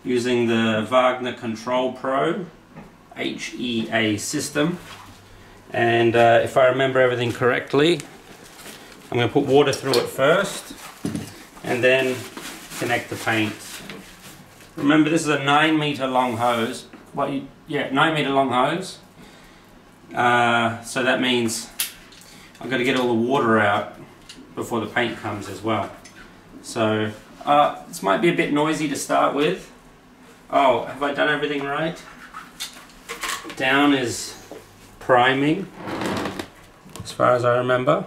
using the Wagner Control Pro HEA system. And if I remember everything correctly, I'm going to put water through it first and then connect the paint. Remember, this is a 9-meter long hose. 9-meter long hose. So that means I've got to get all the water out before the paint comes as well. So this might be a bit noisy to start with. Oh, have I done everything right? Down is priming, as far as I remember.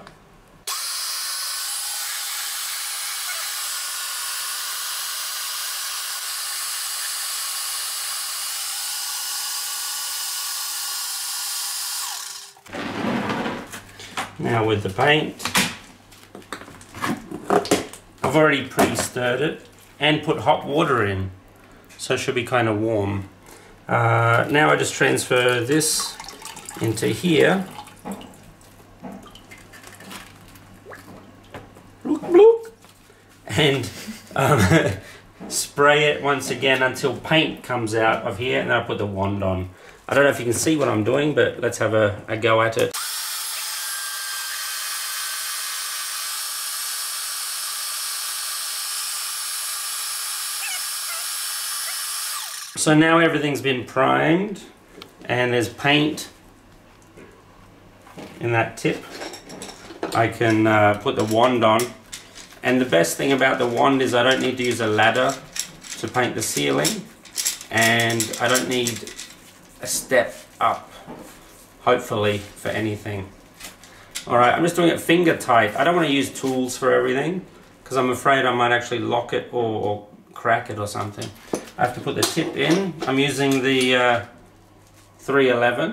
Now with the paint, I've already pre-stirred it and put hot water in, so it should be kind of warm. Now I just transfer this into here. And spray it once again until paint comes out of here, and then I put the wand on. I don't know if you can see what I'm doing, but let's have a go at it. So now everything's been primed and there's paint in that tip. I can put the wand on, and the best thing about the wand is I don't need to use a ladder to paint the ceiling, and I don't need a step up, hopefully, for anything. Alright, I'm just doing it finger tight. I don't want to use tools for everything because I'm afraid I might actually lock it or crack it or something. I have to put the tip in. I'm using the 311,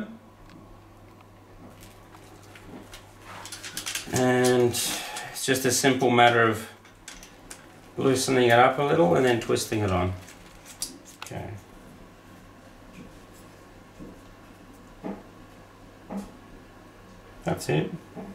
and it's just a simple matter of loosening it up a little and then twisting it on. Okay. That's it.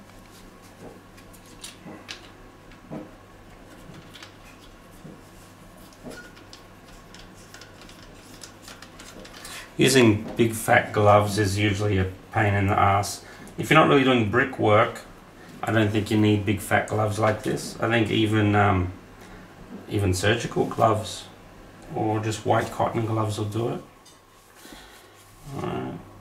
Using big fat gloves is usually a pain in the ass. If you're not really doing brickwork, I don't think you need big fat gloves like this. I think even surgical gloves or just white cotton gloves will do it. Alright.